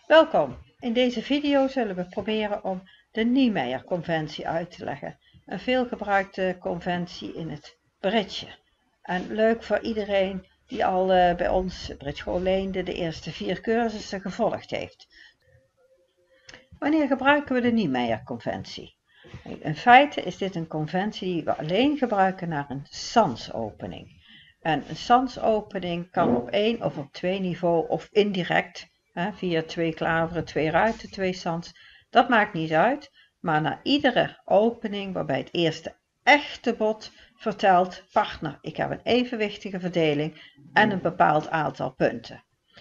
Welkom! In deze video zullen we proberen om de Niemeyer-conventie uit te leggen. Een veelgebruikte conventie in het bridge. En leuk voor iedereen die al bij ons, Bridge School Leende, de eerste 4 cursussen gevolgd heeft. Wanneer gebruiken we de Niemeyer-conventie? In feite is dit een conventie die we alleen gebruiken naar een sansopening. En een sansopening kan op 1 of op 2 niveau of indirect, via 2 klaveren, 2 ruiten, 2 sans, dat maakt niet uit. Maar na iedere opening waarbij het eerste echte bod vertelt, partner, ik heb een evenwichtige verdeling en een bepaald aantal punten.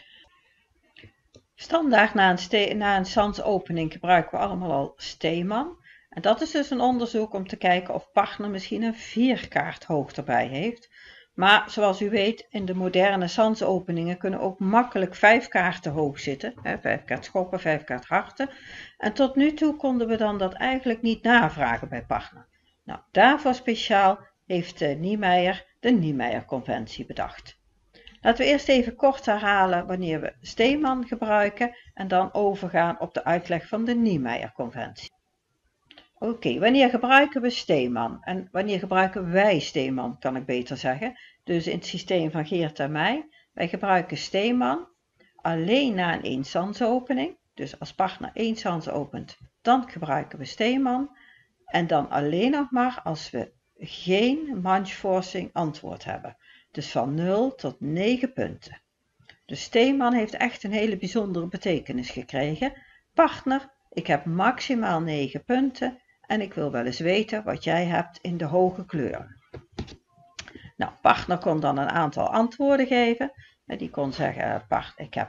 Standaard na een sansopening gebruiken we allemaal al Steeman. En dat is dus een onderzoek om te kijken of partner misschien een 4-kaart hoog erbij heeft. Maar zoals u weet, in de moderne sansopeningen kunnen ook makkelijk 5 kaarten hoog zitten. 5 kaart schoppen, 5 kaart harten. En tot nu toe konden we dan dat eigenlijk niet navragen bij partner. Nou, daarvoor speciaal heeft Niemeyer de Niemeyer-conventie bedacht. Laten we eerst even kort herhalen wanneer we Steeman gebruiken en dan overgaan op de uitleg van de Niemeyer-conventie. Oké, wanneer gebruiken we Steeman? En wanneer gebruiken wij Steeman, kan ik beter zeggen. Dus in het systeem van Geert en mij. Wij gebruiken Steeman alleen na een 1 sansopening. Dus als partner 1 sans opent, dan gebruiken we Steeman. En dan alleen nog maar als we geen manchforcing antwoord hebben. Dus van 0 tot 9 punten. Dus Steeman heeft echt een hele bijzondere betekenis gekregen. Partner, ik heb maximaal 9 punten en ik wil wel eens weten wat jij hebt in de hoge kleuren. Nou, partner kon dan een aantal antwoorden geven. Die kon zeggen, ik heb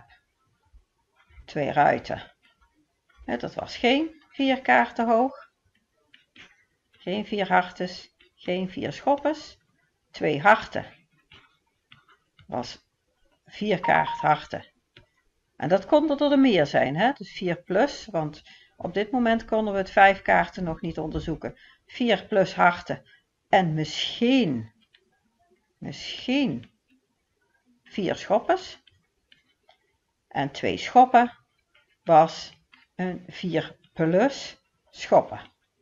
2 ruiten. Dat was geen 4 kaarten hoog. Geen 4 hartes, geen 4 schoppes. 2 harten. Was 4 kaart harten. En dat kon er meer zijn, dus 4 plus, want op dit moment konden we het 5 kaarten nog niet onderzoeken. 4 plus harten en misschien 4 schoppes. En 2 schoppen was een 4 plus schoppen.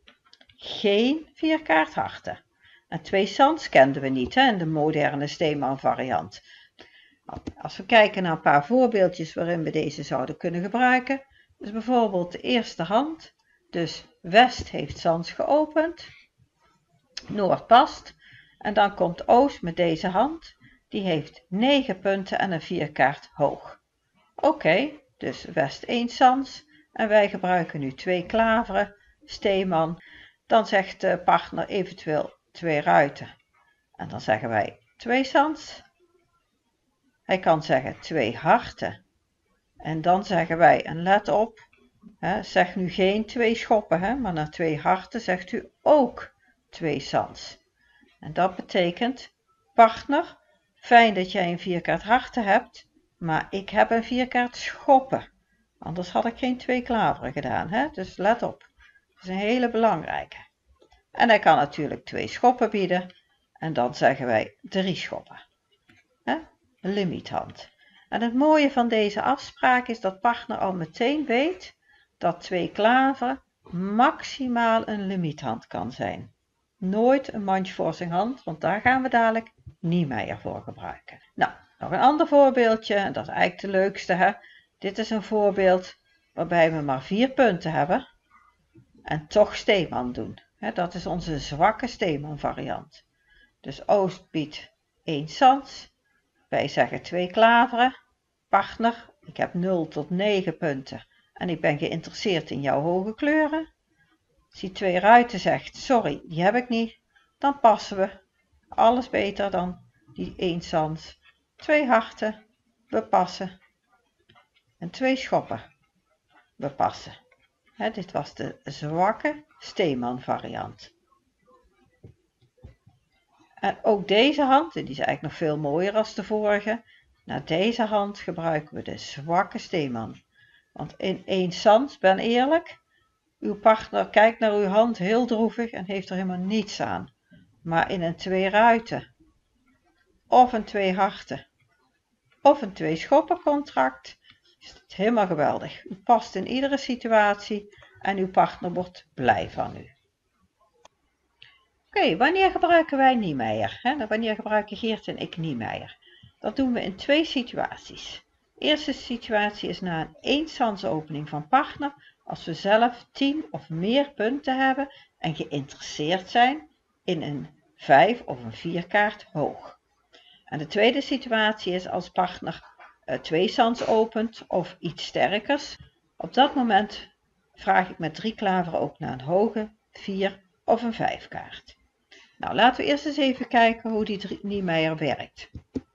Geen 4 kaart harten. En 2 sans kenden we niet in de moderne Steeman variant. Als we kijken naar een paar voorbeeldjes waarin we deze zouden kunnen gebruiken. Dus bijvoorbeeld de eerste hand. Dus West heeft sans geopend. Noord past. En dan komt Oost met deze hand. Die heeft 9 punten en een 4 kaart hoog. Oké, dus West 1 sans. En wij gebruiken nu 2 klaveren. Steeman. Dan zegt de partner eventueel 2 ruiten. En dan zeggen wij 2 sans. Hij kan zeggen 2 harten. En dan zeggen wij, en let op, zeg nu geen 2 schoppen, maar na 2 harten zegt u ook 2 sans. En dat betekent, partner, fijn dat jij een 4 kaart harten hebt, maar ik heb een 4 kaart schoppen. Anders had ik geen 2 klaveren gedaan, dus let op. Dat is een hele belangrijke. En hij kan natuurlijk 2 schoppen bieden, en dan zeggen wij 3 schoppen. Een limithand. En het mooie van deze afspraak is dat partner al meteen weet dat 2 klaveren maximaal een limithand kan zijn. Nooit een manchforcing hand, want daar gaan we dadelijk Niemeyer voor gebruiken. Nou, nog een ander voorbeeldje, en dat is eigenlijk de leukste. Dit is een voorbeeld waarbij we maar 4 punten hebben en toch Steeman doen. Dat is onze zwakke Steeman variant. Dus Oost biedt 1 sans. Wij zeggen 2 klaveren. Partner, ik heb 0 tot 9 punten en ik ben geïnteresseerd in jouw hoge kleuren. Als hij 2 ruiten zegt, sorry, die heb ik niet, dan passen we. Alles beter dan die 1 sans. 2 harten, we passen. En 2 schoppen, we passen. Dit was de zwakke Steeman variant. En ook deze hand, en die is eigenlijk nog veel mooier als de vorige. Na deze hand gebruiken we de zwakke Steeman. Want in 1 sans, ben eerlijk, uw partner kijkt naar uw hand heel droevig en heeft er helemaal niets aan. Maar in een 2 ruiten, of een 2 harten, of een 2 schoppen contract, is het helemaal geweldig. U past in iedere situatie en uw partner wordt blij van u. Oké, wanneer gebruiken wij Niemeyer? Wanneer gebruiken Geert en ik Niemeyer? Dat doen we in 2 situaties. De eerste situatie is na een eensansopening van partner, als we zelf 10 of meer punten hebben en geïnteresseerd zijn in een 5 of een 4 kaart hoog. En de tweede situatie is als partner 2 sans opent of iets sterkers. Op dat moment vraag ik met 3 klaveren ook naar een hoge 4 of een 5 kaart. Nou, laten we eerst eens even kijken hoe die Niemeyer werkt.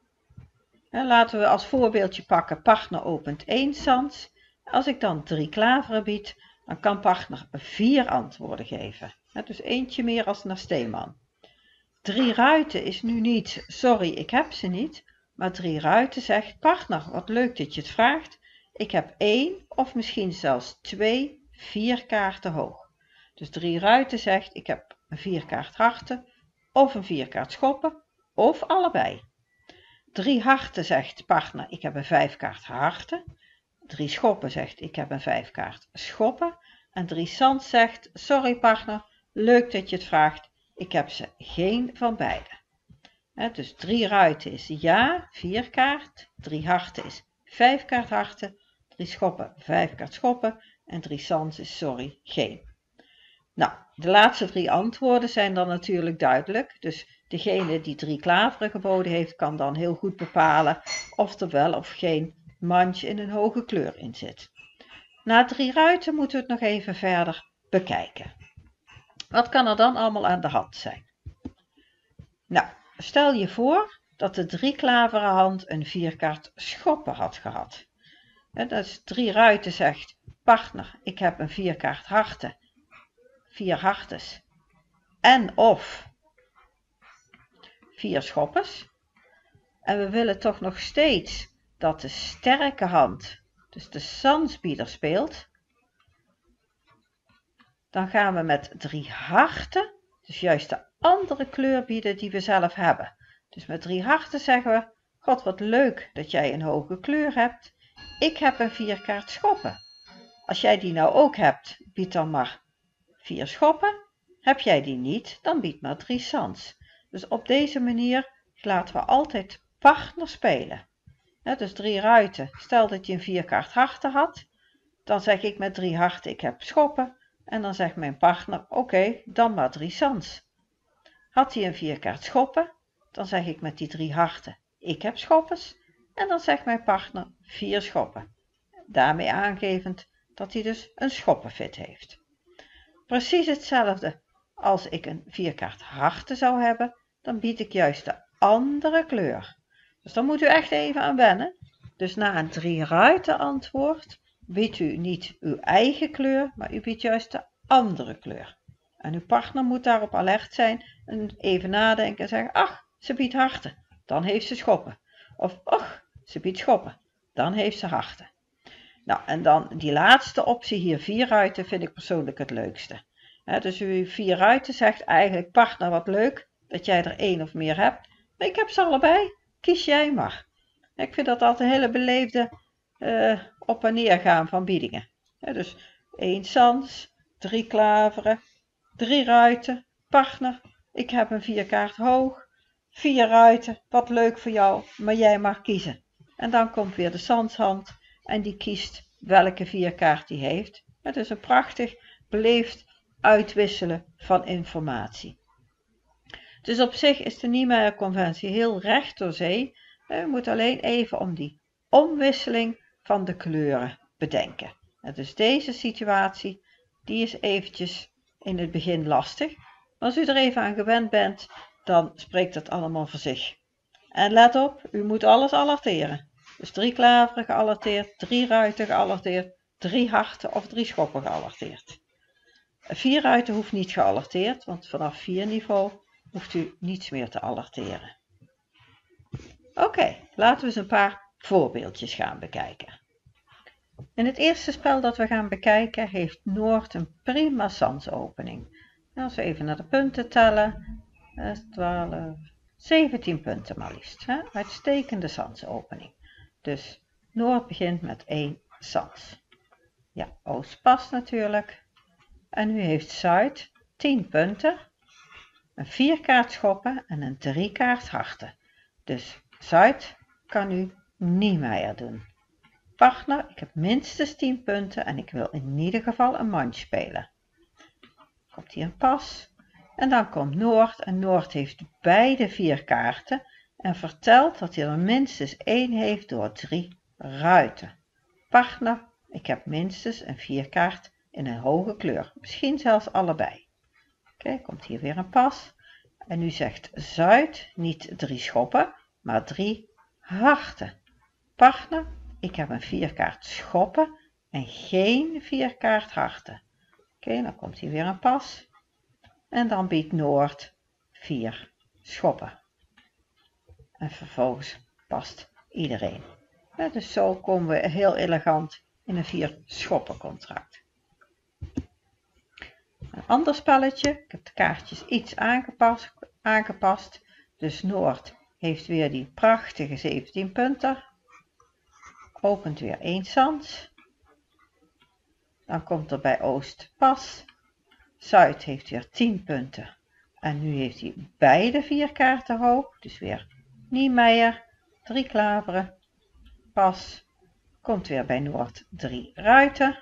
Laten we als voorbeeldje pakken, partner opent 1 sans. Als ik dan 3 klaveren bied, dan kan partner 4 antwoorden geven. Dus eentje meer als naar Steeman. 3 ruiten is nu niet, sorry, ik heb ze niet. Maar 3 ruiten zegt, partner, wat leuk dat je het vraagt. Ik heb 1 of misschien zelfs 2 4 kaarten hoog. Dus 3 ruiten zegt, ik heb een 4 kaart harten of een 4 kaart schoppen of allebei. 3 harten zegt partner, ik heb een 5 kaart harten. 3 schoppen zegt, ik heb een 5 kaart schoppen. En 3 sans zegt, sorry partner, leuk dat je het vraagt, ik heb ze geen van beide. Dus 3 ruiten is ja, 4 kaart. 3 harten is 5 kaart harten. 3 schoppen, 5 kaart schoppen. En 3 sans is sorry, geen. Nou, de laatste 3 antwoorden zijn dan natuurlijk duidelijk. Dus degene die 3 klaveren geboden heeft, kan dan heel goed bepalen of er wel of geen mandje in een hoge kleur in zit. Na 3 ruiten moeten we het nog even verder bekijken. Wat kan er dan allemaal aan de hand zijn? Nou, stel je voor dat de 3 klaveren hand een 4 kaart schoppen had gehad. Dat is 3 ruiten zegt, partner, ik heb een 4 kaart harten. 4 hartes en of 4 schoppes. En we willen toch nog steeds dat de sterke hand, dus de sansbieder, speelt. Dan gaan we met 3 harten, dus juist de andere kleur bieden die we zelf hebben. Dus met 3 harten zeggen we, god wat leuk dat jij een hoge kleur hebt. Ik heb een 4 kaart schoppen. Als jij die nou ook hebt, bied dan maar 4 schoppen. Heb jij die niet, dan bied maar 3 sans. Dus op deze manier laten we altijd partner spelen. Dus 3 ruiten. Stel dat je een 4 kaart harten had. Dan zeg ik met 3 harten, ik heb schoppen. En dan zegt mijn partner, oké, dan maar 3 sans. Had hij een 4 kaart schoppen, dan zeg ik met die 3 harten, ik heb schoppes. En dan zegt mijn partner 4 schoppen. Daarmee aangevend dat hij dus een schoppenfit heeft. Precies hetzelfde als ik een 4 kaart harten zou hebben, dan bied ik juist de andere kleur. Dus dan moet u echt even aan wennen. Dus na een 3 ruiten antwoord biedt u niet uw eigen kleur, maar u biedt juist de andere kleur. En uw partner moet daarop alert zijn en even nadenken en zeggen, ach, ze biedt harten, dan heeft ze schoppen. Of, ach, ze biedt schoppen, dan heeft ze harten. Nou, en dan die laatste optie hier, 4 ruiten, vind ik persoonlijk het leukste. Dus uw 4 ruiten zegt eigenlijk, partner, wat leuk dat jij er 1 of meer hebt. Maar ik heb ze allebei, kies jij maar. Ik vind dat altijd een hele beleefde op en neer gaan van biedingen. Dus 1 sans, 3 klaveren, 3 ruiten, partner, ik heb een 4 kaart hoog, 4 ruiten, wat leuk voor jou, maar jij mag kiezen. En dan komt weer de sanshand en die kiest welke 4 kaart die heeft. Het is een prachtig beleefd uitwisselen van informatie. Dus op zich is de Niemeyer conventie heel recht door zee. We moeten alleen even om die omwisseling van de kleuren bedenken. Dus deze situatie, die is eventjes in het begin lastig. Maar als u er even aan gewend bent, dan spreekt het allemaal voor zich. En let op, u moet alles alerteren. Dus 3 klaveren gealerteerd, 3 ruiten gealerteerd, 3 harten of 3 schoppen gealerteerd. 4 ruiten hoeft niet gealerteerd, want vanaf 4 niveau hoeft u niets meer te alerteren. Oké, laten we eens een paar voorbeeldjes gaan bekijken. In het eerste spel dat we gaan bekijken heeft Noord een prima sansopening. Als we even naar de punten tellen, 12, 17 punten maar liefst. Uitstekende sansopening. Dus Noord begint met 1 sans. Ja, Oost past natuurlijk. En nu heeft Zuid 10 punten, een 4 kaart schoppen en een 3 kaart harten. Dus Zuid kan nu Niemeyer doen. Partner, ik heb minstens 10 punten en ik wil in ieder geval een mandje spelen. Komt hier een pas. En dan komt Noord en Noord heeft beide 4 kaarten en vertelt dat hij er minstens 1 heeft door 3 ruiten. Partner, ik heb minstens een 4 kaart in een hoge kleur, misschien zelfs allebei. Oké, komt hier weer een pas. En nu zegt Zuid niet 3 schoppen, maar 3 harten. Partner, ik heb een 4 kaart schoppen en geen 4 kaart harten. Oké, dan komt hier weer een pas. En dan biedt Noord 4 schoppen. En vervolgens past iedereen. Ja, dus zo komen we heel elegant in een 4 schoppen contract. Een ander spelletje. Ik heb de kaartjes iets aangepast. Dus Noord heeft weer die prachtige 17 punten. Opent weer 1 sans. Dan komt er bij Oost pas. Zuid heeft weer 10 punten. En nu heeft hij beide 4 kaarten hoog. Dus weer Niemeyer, 3 klaveren, pas. Komt weer bij Noord 3 ruiten,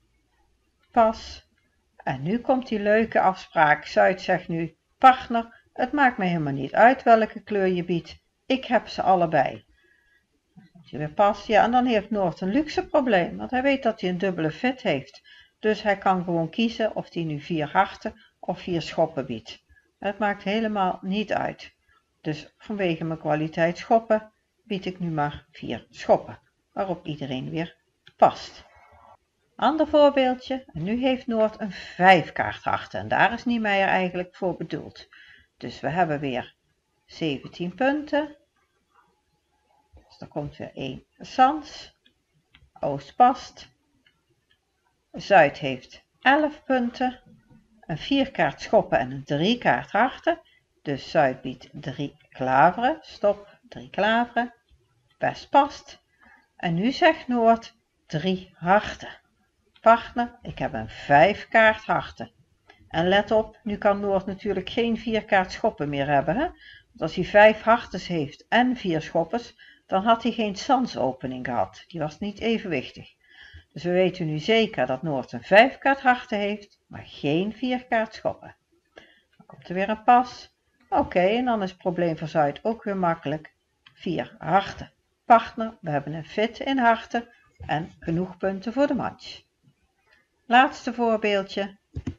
pas. En nu komt die leuke afspraak. Zuid zegt nu, partner, het maakt me helemaal niet uit welke kleur je biedt. Ik heb ze allebei. Je weer pas. Ja, en dan heeft Noord een luxe probleem, want hij weet dat hij een dubbele fit heeft. Dus hij kan gewoon kiezen of hij nu 4 harten of 4 schoppen biedt. Het maakt helemaal niet uit. Dus vanwege mijn kwaliteit schoppen bied ik nu maar 4 schoppen, waarop iedereen weer past. Ander voorbeeldje, en nu heeft Noord een 5 kaart harten en daar is Niemeyer eigenlijk voor bedoeld. Dus we hebben weer 17 punten. Dus er komt weer 1 sans. Oost past. Zuid heeft 11 punten. Een 4 kaart schoppen en een 3 kaart harten. Dus Zuid biedt 3 klaveren. Stop, 3 klaveren. Best past. En nu zegt Noord 3 harten. Partner, ik heb een 5 kaart harten. En let op, nu kan Noord natuurlijk geen 4 kaart schoppen meer hebben. Hè? Want als hij 5 hartes heeft en 4 schoppers, dan had hij geen sansopening gehad. Die was niet evenwichtig. Dus we weten nu zeker dat Noord een 5 kaart harten heeft, maar geen 4 kaart schoppen. Dan komt er weer een pas. Oké, en dan is het probleem voor Zuid ook weer makkelijk. 4 harten. Partner, we hebben een fit in harten en genoeg punten voor de match. Laatste voorbeeldje.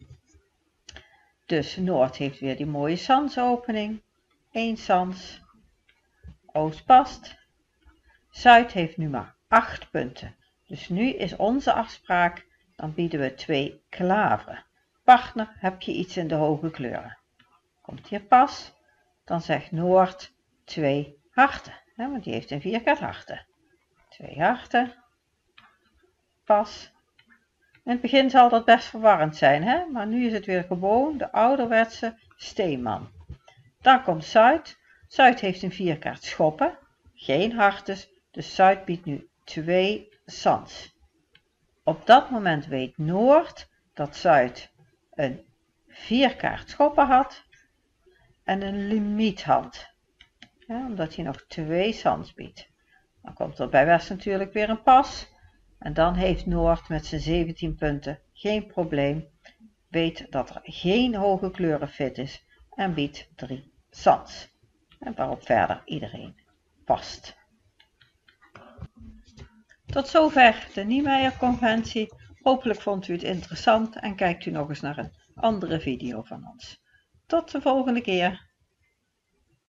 Dus Noord heeft weer die mooie sansopening. 1 sans. Oost past. Zuid heeft nu maar 8 punten. Dus nu is onze afspraak, dan bieden we 2 klaveren. Partner, heb je iets in de hoge kleuren? Komt hier pas, dan zegt Noord 2 harten. Hè, want die heeft een 4 kaart harten. 2 harten. Pas. In het begin zal dat best verwarrend zijn, hè? Maar nu is het weer gewoon de ouderwetse steenman. Dan komt Zuid. Zuid heeft een 4 kaart schoppen, geen hartes, dus Zuid biedt nu 2 sans. Op dat moment weet Noord dat Zuid een 4 kaart schoppen had en een limiet had, ja, omdat hij nog 2 sans biedt. Dan komt er bij West natuurlijk weer een pas. En dan heeft Noord met zijn 17 punten geen probleem, weet dat er geen hoge kleuren fit is en biedt 3 sans. En waarop verder iedereen past. Tot zover de Niemeyer conventie. Hopelijk vond u het interessant en kijkt u nog eens naar een andere video van ons. Tot de volgende keer.